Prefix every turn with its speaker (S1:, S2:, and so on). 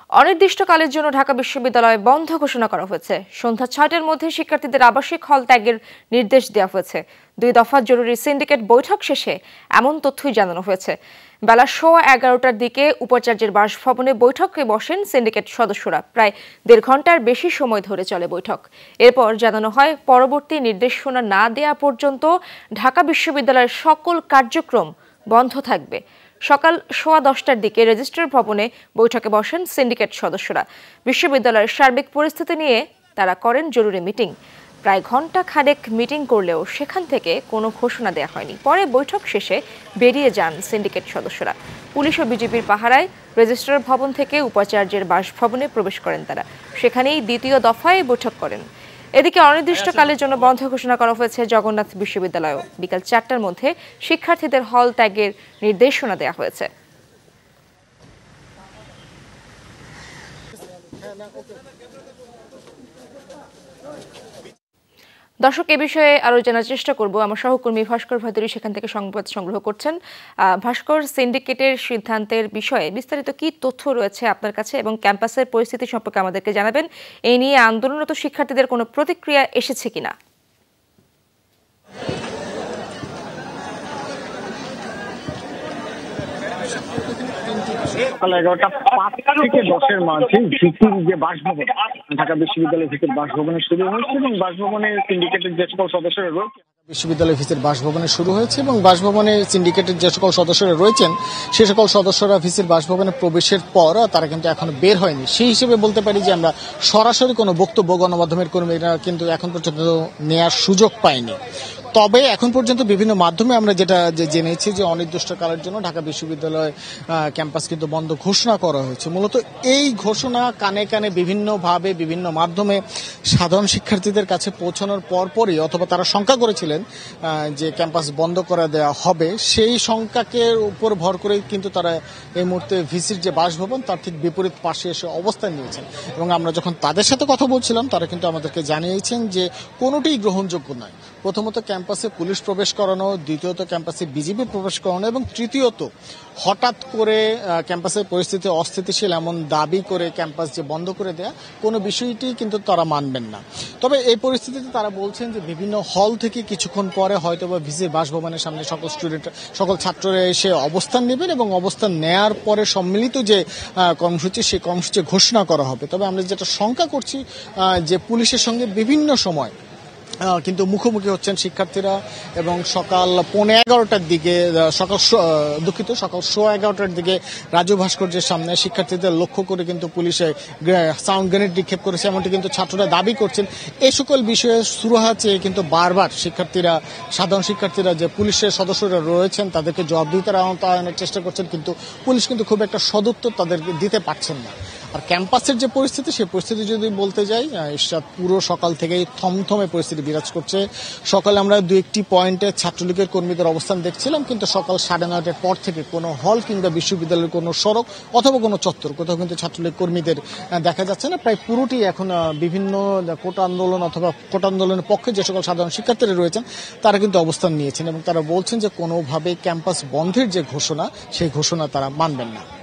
S1: অনির্দিষ্টকালের জন্য ঢাকা বিশ্ববিদ্যালয় বন্ধ ঘোষণা করা হয়েছে। সন্ধ্যা ৬টার মধ্যে শিক্ষার্থীদের আবাসিক হল ত্যাগের নির্দেশ দেওয়া হয়েছে। ২ দফা জরুরি সিন্ডিকেট বৈঠক শেষে এমন তথ্যই জানানো হয়েছে। বেলা 11:15টার দিকে উপাচার্যের বাসভবনে বৈঠকে বসেন সিন্ডিকেট সদস্যরা। প্রায় ১.৫ ঘন্টার বেশি সময় ধরে চলে বৈঠক। এরপর জানানো হয়, পরবর্তী নির্দেশনা না দেয়া পর্যন্ত ঢাকা বিশ্ববিদ্যালয়ের সকল কার্যক্রম বন্ধ থাকবে। সকাল 10:15টার দিকে রেজিস্ট্রার ভবনে বৈঠকে বসেন সিন্ডিকেট সদস্যরা। বিশ্ববিদ্যালয়ের সার্বিক পরিস্থিতি নিয়ে তারা করেন জরুরি মিটিং। প্রায় ঘণ্টা খানেক মিটিং করলেও সেখান থেকে কোনো ঘোষণা দেওয়া হয়নি। পরে বৈঠক শেষে বেরিয়ে যান সিন্ডিকেট সদস্যরা। পুলিশ ও বিজিবির পাহারায় রেজিস্ট্রার ভবন থেকে উপাচার্যের বাসভবনে প্রবেশ করেন তারা। সেখানেই দ্বিতীয় দফায় বৈঠক করেন। এদিকে অনির্দিষ্টকালের জন্য বন্ধ ঘোষণা করা হয়েছে জগন্নাথ বিশ্ববিদ্যালয়ও। বিকাল ৪টার মধ্যে শিক্ষার্থীদের হল ত্যাগের নির্দেশনা দেওয়া হয়েছে। দর্শক, এ বিষয়ে আরো জানার চেষ্টা করব। আমার সহকর্মী ভাস্কর ভাদুরী সেখান থেকে সংবাদ সংগ্রহ করছেন। ভাস্কর, সিন্ডিকেটের সিদ্ধান্তের বিষয়ে বিস্তারিত কি তথ্য রয়েছে আপনার কাছে এবং ক্যাম্পাসের পরিস্থিতি সম্পর্কে আমাদেরকে জানাবেন। এই নিয়ে আন্দোলনরত শিক্ষার্থীদের কোনো প্রতিক্রিয়া এসেছে কিনা?
S2: সকাল 11:05 থেকে 10-এর মাঝে ভিসির যে বাসভবন, ঢাকা বিশ্ববিদ্যালয়ের ভিসির বাসভবনে শুরু হয়েছে এবং বাসভবনে সিন্ডিকেটের যে সকল সদস্যরা রয়েছে বিশ্ববিদ্যালয় ভিসির বাসভবনে শুরু হয়েছে এবং বাসভবনে সিন্ডিকেটের যে সকল সদস্যরা রয়েছেন সে সকল সদস্যরা ভিসির বাসভবনে প্রবেশের পর তারা কিন্তু এখনো বের হয়নি। সেই হিসেবে বলতে পারি যে আমরা সরাসরি কোনো বক্তব্য গণমাধ্যমের কর্মীরা কিন্তু এখন পর্যন্ত নেওয়ার সুযোগ পাইনি। তবে এখন পর্যন্ত বিভিন্ন মাধ্যমে আমরা যেটা জেনেছি যে অনির্দিষ্টকালের জন্য ঢাকা বিশ্ববিদ্যালয় ক্যাম্পাস কিন্তু বন্ধ ঘোষণা করা হয়েছে। মূলত এই ঘোষণা কানে কানে বিভিন্নভাবে বিভিন্ন মাধ্যমে সাধারণ শিক্ষার্থীদের কাছে পৌঁছানোর পরপরই অথবা তারা শঙ্কা করেছিলেন যে ক্যাম্পাস বন্ধ করে দেওয়া হবে, সেই শঙ্কাকে উপর ভর করেই কিন্তু তারা এই মুহূর্তে ভিসির যে বাসভবন তার ঠিক বিপরীত পাশে এসে অবস্থান নিয়েছেন। এবং আমরা যখন তাদের সাথে কথা বলছিলাম তারা কিন্তু আমাদেরকে জানিয়েছেন যে কোনোটিই গ্রহণযোগ্য নয়। প্রথমত ক্যাম্পাসে পুলিশ প্রবেশ করানো, দ্বিতীয়ত ক্যাম্পাসে বিজিবি প্রবেশ করানো এবং তৃতীয়ত হঠাৎ করে ক্যাম্পাসের পরিস্থিতি অস্থিতিশীল এমন দাবি করে ক্যাম্পাস যে বন্ধ করে দেয়া কোনো বিষয়টি কিন্তু তারা মানবেন না। তবে এই পরিস্থিতিতে তারা বলছেন যে বিভিন্ন হল থেকে কিছুক্ষণ পরে হয়তোবা ভিসির বাসভবনের সামনে সকল ছাত্ররা এসে অবস্থান নেবেন এবং অবস্থান নেয়ার পরে সম্মিলিত যে কর্মসূচি সেই কর্মসূচি ঘোষণা করা হবে। তবে আমরা যেটা শঙ্কা করছি যে পুলিশের সঙ্গে বিভিন্ন সময় কিন্তু মুখোমুখি হচ্ছেন শিক্ষার্থীরা এবং সকাল 11:15টার দিকে সকাল 11:15টার দিকে রাজু ভাস্কর্যের সামনে শিক্ষার্থীদের লক্ষ্য করে কিন্তু পুলিশে সাউন্ড গ্রেনেড নিক্ষেপ করেছে, এমনটি কিন্তু ছাত্ররা দাবি করছেন। এই সকল বিষয়ে সুরাহা চেয়ে কিন্তু বারবার সাধারণ শিক্ষার্থীরা যে পুলিশের সদস্যরা রয়েছেন তাদেরকে জবাবদিহিতার আওতায় চেষ্টা করছেন, কিন্তু পুলিশ কিন্তু খুব একটা সদুত্তর তাদেরকে দিতে পারছেন না। আর ক্যাম্পাসের যে পরিস্থিতি সেই পরিস্থিতি যদি বলতে যাই, পুরো সকাল থেকেই থমথমে পরিস্থিতি বিরাজ করছে। সকালে আমরা 2-1টি পয়েন্টে ছাত্রলীগের কর্মীদের অবস্থান দেখছিলাম, কিন্তু সকাল 9:30টার পর থেকে কোনো হল কিংবা বিশ্ববিদ্যালয়ের কোনো সড়ক অথবা কোনো চত্বর কোথাও কিন্তু ছাত্রলীগ কর্মীদের দেখা যাচ্ছে না। প্রায় পুরোটি এখন বিভিন্ন কোটা আন্দোলন অথবা কোটা আন্দোলনের পক্ষে যে সকল সাধারণ শিক্ষার্থীরা রয়েছেন তারা কিন্তু অবস্থান নিয়েছেন এবং তারা বলছেন যে কোনোভাবে ক্যাম্পাস বন্ধের যে ঘোষণা সেই ঘোষণা তারা মানবেন না।